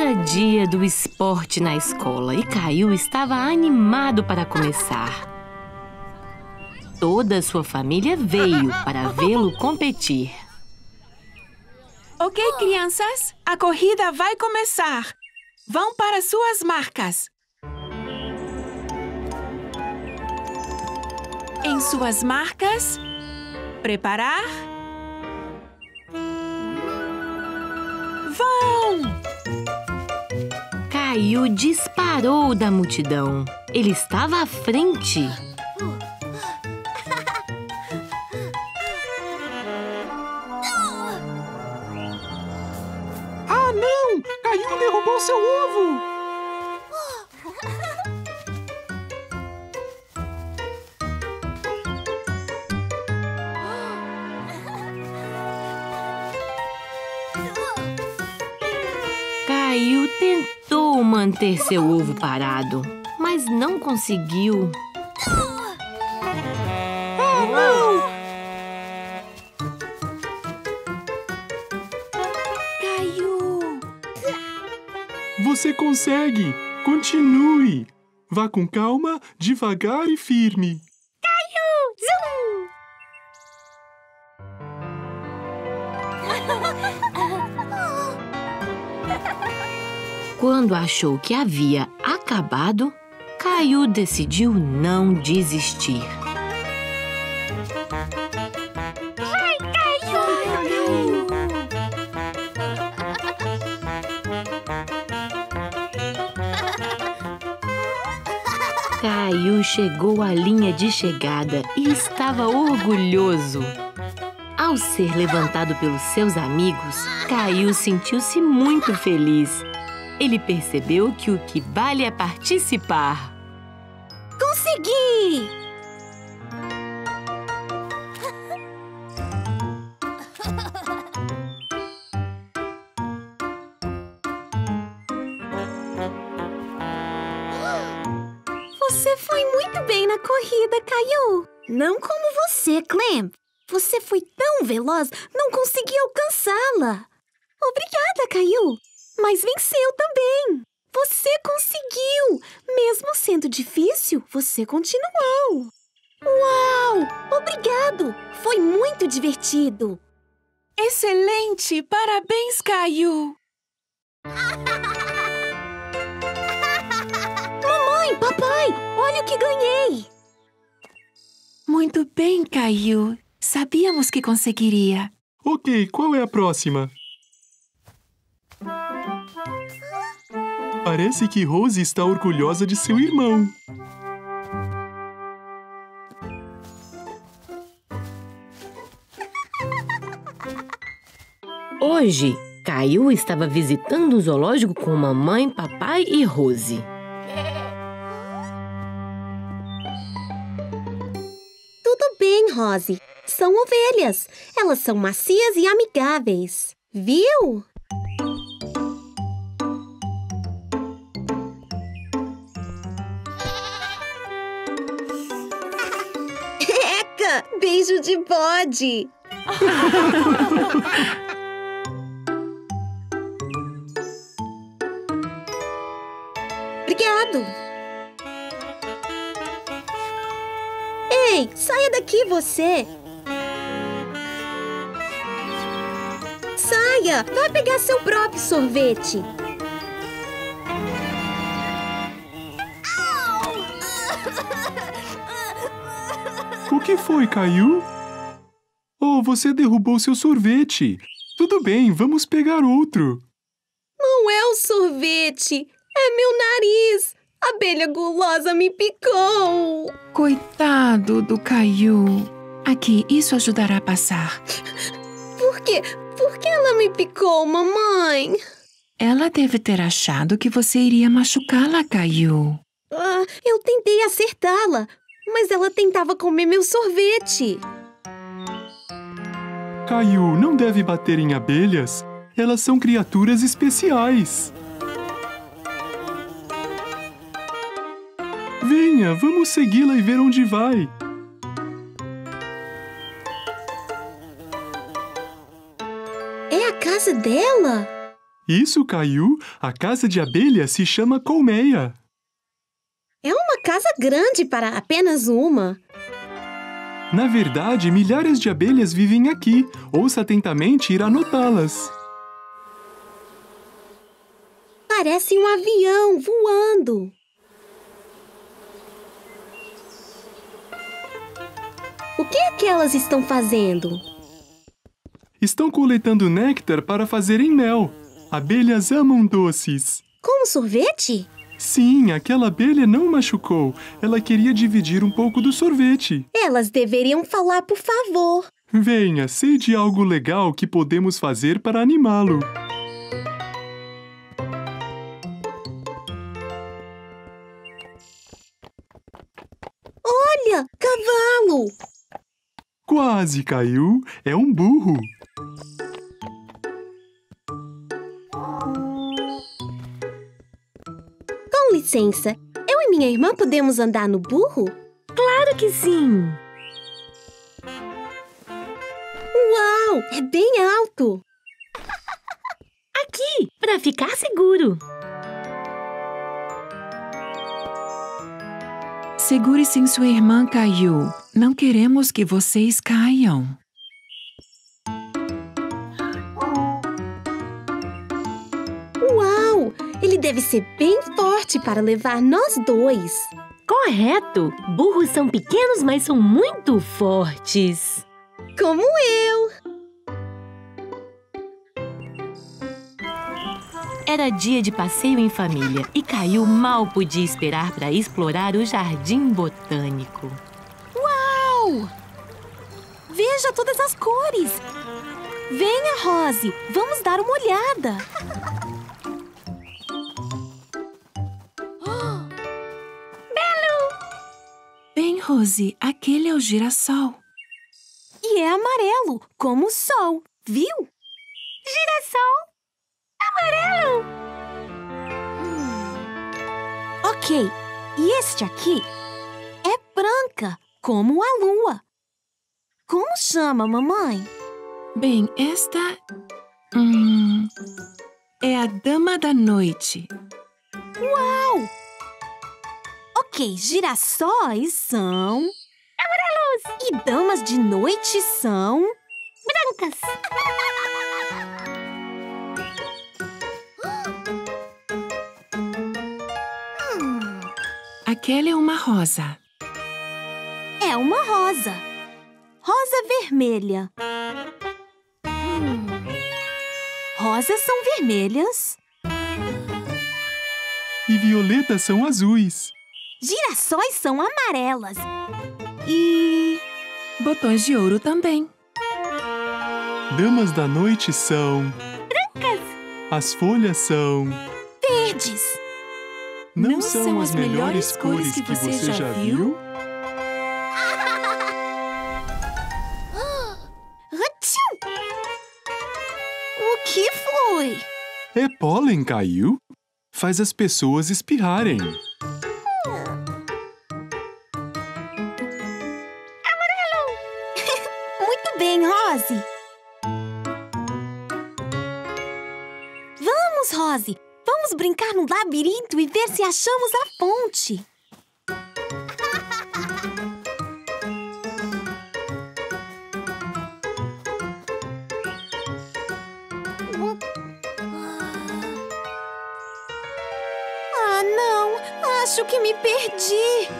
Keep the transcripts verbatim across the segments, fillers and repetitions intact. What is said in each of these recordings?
Era dia do esporte na escola e Caillou estava animado para começar. Toda a sua família veio para vê-lo competir. Ok, crianças, a corrida vai começar. Vão para suas marcas. Em suas marcas, preparar. Vão! Caillou disparou da multidão. Ele estava à frente. Ah, não! Caillou derrubou seu ovo! Caillou tentou manter seu ovo parado, mas não conseguiu. Ah, não! Caillou! Você consegue! Continue! Vá com calma, devagar e firme. Zum! Quando achou que havia acabado, Caillou decidiu não desistir. Vai, Caillou! Caillou chegou à linha de chegada e estava orgulhoso. Ao ser levantado pelos seus amigos, Caillou sentiu-se muito feliz. Ele percebeu que o que vale é participar. Consegui! Você foi muito bem na corrida, Caillou. Não como você, Clem. Você foi tão veloz, não consegui alcançá-la. Obrigada, Caillou. Mas venceu também. Você conseguiu. Mesmo sendo difícil, você continuou. Uau! Obrigado. Foi muito divertido. Excelente! Parabéns, Caillou! Mamãe, papai, olha o que ganhei. Muito bem, Caillou. Sabíamos que conseguiria. Ok, qual é a próxima? Parece que Rose está orgulhosa de seu irmão. Hoje, Caillou estava visitando o zoológico com mamãe, papai e Rose. Tudo bem, Rose. São ovelhas. Elas são macias e amigáveis. Viu? Eca! Beijo de bode! Obrigado! Ei, saia daqui você! Saia! Vai pegar seu próprio sorvete! O que foi, Caillou? Oh, você derrubou seu sorvete. Tudo bem, vamos pegar outro. Não é o sorvete, é meu nariz. A abelha gulosa me picou. Coitado do Caillou. Aqui, isso ajudará a passar. Por quê? Por que ela me picou, mamãe? Ela deve ter achado que você iria machucá-la, Caillou. Ah, eu tentei acertá-la, mas ela tentava comer meu sorvete. Caillou, não deve bater em abelhas. Elas são criaturas especiais. Venha, vamos segui-la e ver onde vai. É a casa dela? Isso, Caillou. A casa de abelha se chama colmeia. É uma casa grande para apenas uma. Na verdade, milhares de abelhas vivem aqui. Ouça atentamente e irá notá-las. Parece um avião voando. O que é que elas estão fazendo? Estão coletando néctar para fazerem mel. Abelhas amam doces. Como sorvete? Sim, aquela abelha não machucou. Ela queria dividir um pouco do sorvete. Elas deveriam falar, por favor. Venha, sei de algo legal que podemos fazer para animá-lo. Olha, cavalo! Quase, Caillou. É um burro. Com licença, eu e minha irmã podemos andar no burro? Claro que sim! Uau, é bem alto! Aqui, para ficar seguro. Segure-se em sua irmã, Caillou. Não queremos que vocês caiam. Uau! Ele deve ser bem forte para levar nós dois. Correto! Burros são pequenos, mas são muito fortes. Como eu! Era dia de passeio em família e Caillou mal podia esperar para explorar o jardim botânico. Uau! Veja todas as cores! Venha, Rose, vamos dar uma olhada. Bem, Rose, aquele é o girassol. E é amarelo, como o sol, viu? Girassol amarelo! Hum. Ok, e este aqui é branca, como a lua. Como chama, mamãe? Bem, esta... Hum, é a Dama da Noite. Uau! Ok, girassóis são... amarelos! E damas de noite são... brancas! Aquela é uma rosa. É uma rosa. Rosa vermelha. Hum. Rosas são vermelhas. E violetas são azuis. Girassóis são amarelas. E... botões de ouro também. Damas da noite são... brancas! As folhas são... verdes. Não, Não são, são as melhores cores que, que você, você já viu? O que foi? É pólen, Caillou. Faz as pessoas espirrarem. Muito bem, Rose. Vamos, Rose. Vamos brincar no labirinto e ver se achamos a fonte. Ah, não. Acho que me perdi.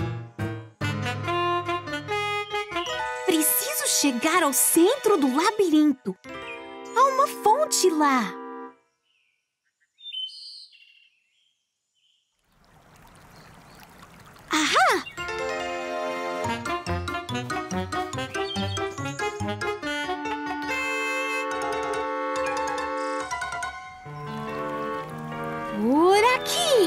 Preciso chegar ao centro do labirinto. Há uma fonte lá. Ahá! Por aqui!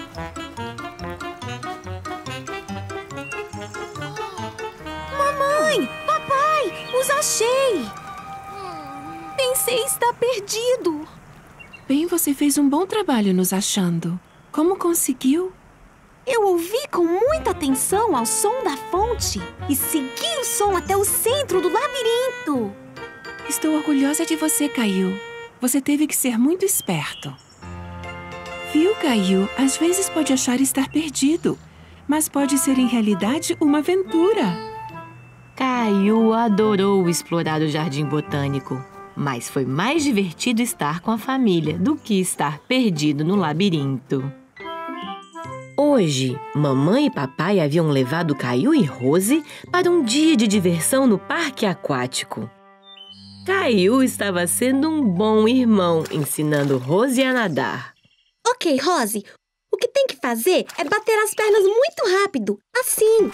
Mamãe! Papai! Os achei! Pensei estar perdido. Bem, você fez um bom trabalho nos achando. Como conseguiu? Eu ouvi com muita atenção ao som da fonte e segui o som até o centro do labirinto. Estou orgulhosa de você, Caillou. Você teve que ser muito esperto. Viu, Caillou? Às vezes pode achar estar perdido, mas pode ser em realidade uma aventura. Caillou adorou explorar o jardim botânico, mas foi mais divertido estar com a família do que estar perdido no labirinto. Hoje, mamãe e papai haviam levado Caillou e Rose para um dia de diversão no parque aquático. Caillou estava sendo um bom irmão, ensinando Rose a nadar. Ok, Rose. O que tem que fazer é bater as pernas muito rápido, assim.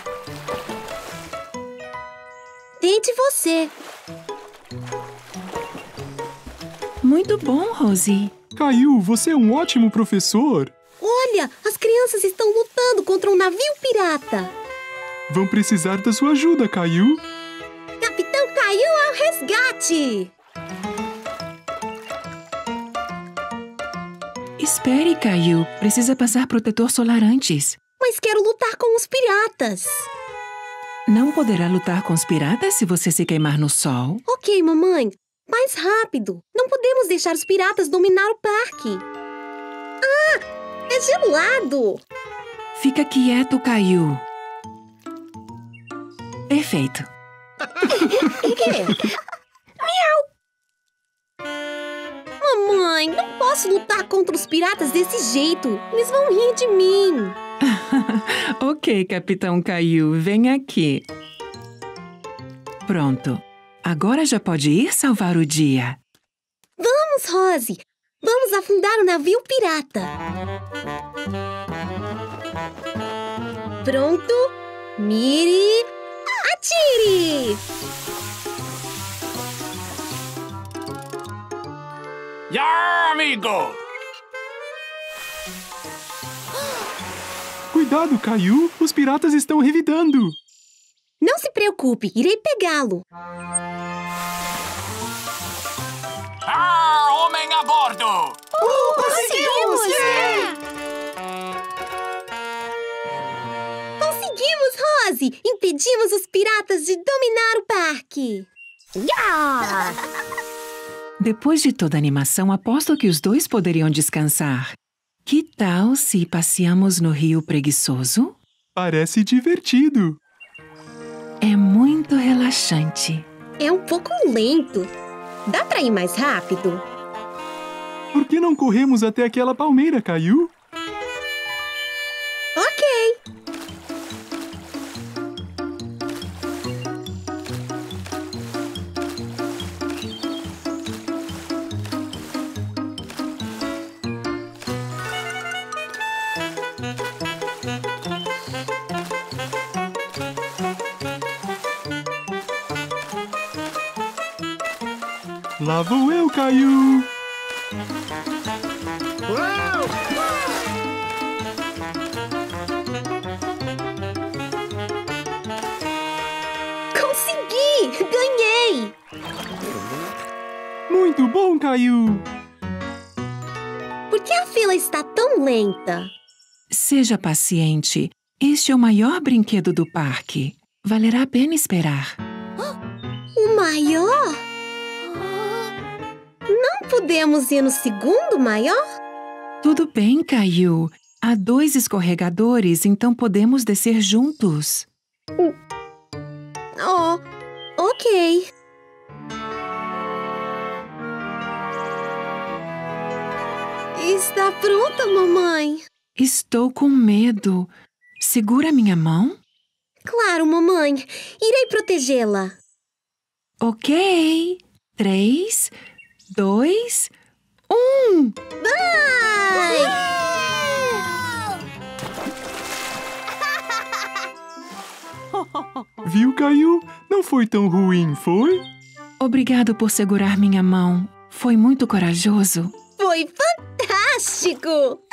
Tente você. Muito bom, Rose. Caillou, você é um ótimo professor. Olha, as crianças estão lutando contra um navio pirata. Vão precisar da sua ajuda, Caillou. Capitão Caillou ao resgate! Espere, Caillou. Precisa passar protetor solar antes. Mas quero lutar com os piratas. Não poderá lutar com os piratas se você se queimar no sol. Ok, mamãe. Mais rápido. Não podemos deixar os piratas dominar o parque. Ah! É gelado! Fica quieto, Caillou. Perfeito. Mamãe, não posso lutar contra os piratas desse jeito. Eles vão rir de mim. Ok, Capitão Caillou, vem aqui. Pronto. Agora já pode ir salvar o dia. Vamos, Rose. Vamos afundar o navio pirata. Pronto. Mire. Atire! Ya, amigo! Cuidado, Caillou. Os piratas estão revidando. Não se preocupe, irei pegá-lo. Ah, homem a bordo! Uh, conseguimos! Yeah! Conseguimos, Rose! Impedimos os piratas de dominar o parque! Yeah! Depois de toda a animação, aposto que os dois poderiam descansar. Que tal se passeamos no Rio Preguiçoso? Parece divertido. É muito relaxante. É um pouco lento. Dá pra ir mais rápido? Por que não corremos até aquela palmeira, Caillou? Ok. Lá vou eu, Caillou. Consegui! Ganhei! Muito bom, Caillou. Por que a fila está tão lenta? Seja paciente. Este é o maior brinquedo do parque. Valerá a pena esperar. O maior? Não podemos ir no segundo maior? Tudo bem, Caillou. Há dois escorregadores, então podemos descer juntos. Oh, ok. Está pronta, mamãe? Estou com medo. Segura minha mão? Claro, mamãe. Irei protegê-la. Ok. Três, dois, um. Vai! Viu, Caillou? Não foi tão ruim, foi? Obrigado por segurar minha mão. Foi muito corajoso. Foi fantástico!